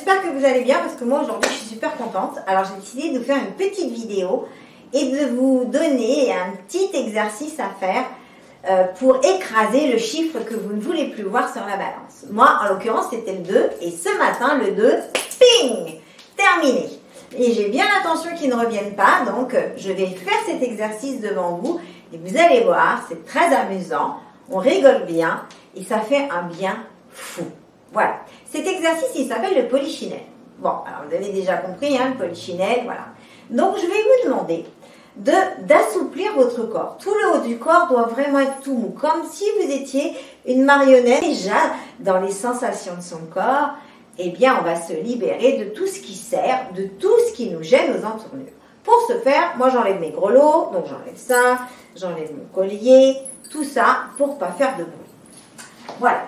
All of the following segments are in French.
j'espère que vous allez bien parce que moi aujourd'hui je suis super contente. Alors j'ai décidé de vous faire une petite vidéo et de vous donner un petit exercice à faire pour écraser le chiffre que vous ne voulez plus voir sur la balance. Moi en l'occurrence c'était le 2 et ce matin le 2, ping, terminé. Et j'ai bien l'intention qu'il ne revienne pas, donc je vais faire cet exercice devant vous et vous allez voir, c'est très amusant, on rigole bien et ça fait un bien fou. Voilà, cet exercice il s'appelle le polichinelle. Bon, alors vous avez déjà compris, hein, le polichinelle, voilà. Donc je vais vous demander d'assouplir votre corps. Tout le haut du corps doit vraiment être tout mou, comme si vous étiez une marionnette. Déjà, dans les sensations de son corps, eh bien, on va se libérer de tout ce qui sert, de tout ce qui nous gêne aux entournures. Pour ce faire, moi j'enlève mes grelots, donc j'enlève ça, j'enlève mon collier, tout ça pour pas faire de bruit. Voilà.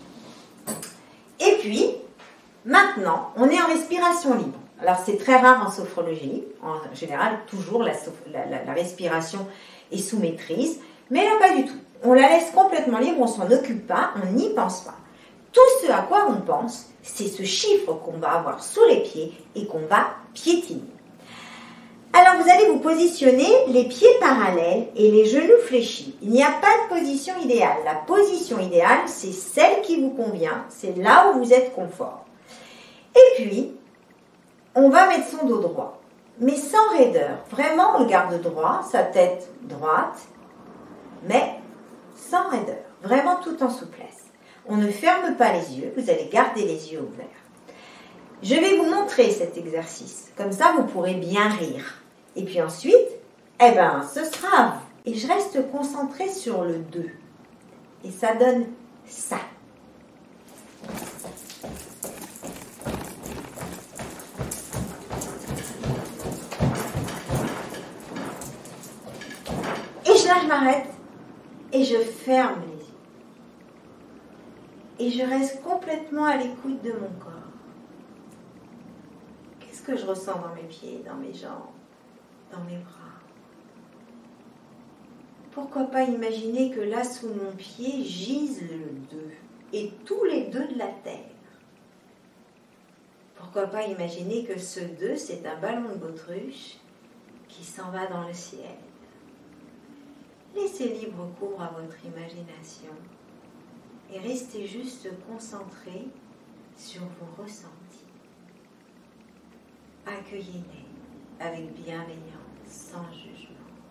Et puis, maintenant, on est en respiration libre. Alors, c'est très rare en sophrologie. En général, toujours la respiration est sous maîtrise. Mais là, pas du tout. On la laisse complètement libre, on s'en occupe pas, on n'y pense pas. Tout ce à quoi on pense, c'est ce chiffre qu'on va avoir sous les pieds et qu'on va piétiner. Alors, vous allez vous positionner les pieds parallèles et les genoux fléchis. Il n'y a pas de position idéale. La position idéale, c'est celle qui vous convient. C'est là où vous êtes confort. Et puis, on va mettre son dos droit, mais sans raideur. Vraiment, on le garde droit, sa tête droite, mais sans raideur. Vraiment tout en souplesse. On ne ferme pas les yeux, vous allez garder les yeux ouverts. Je vais vous montrer cet exercice. Comme ça, vous pourrez bien rire. Et puis ensuite, eh ben, ce sera à vous. Et je reste concentrée sur le 2. Et ça donne ça. Et là, je m'arrête et je ferme les yeux. Et je reste complètement à l'écoute de mon corps. Qu'est-ce que je ressens dans mes pieds, dans mes jambes, dans mes bras? Pourquoi pas imaginer que là, sous mon pied, gise le 2 et tous les 2 de la terre? Pourquoi pas imaginer que ce 2, c'est un ballon de baudruche qui s'en va dans le ciel? Laissez libre cours à votre imagination et restez juste concentré sur vos ressentis. Accueillez-les avec bienveillance, sans jugement.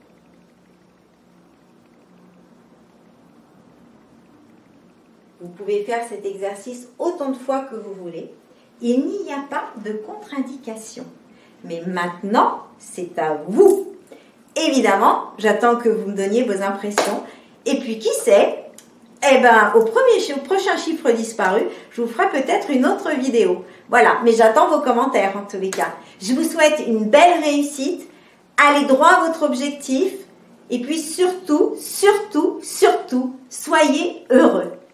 Vous pouvez faire cet exercice autant de fois que vous voulez. Il n'y a pas de contre-indication. Mais maintenant, c'est à vous. Évidemment, j'attends que vous me donniez vos impressions. Et puis, qui sait, eh ben, au prochain chiffre disparu, je vous ferai peut-être une autre vidéo. Voilà, mais j'attends vos commentaires en tous les cas. Je vous souhaite une belle réussite. Allez droit à votre objectif. Et puis surtout, surtout, surtout, soyez heureux.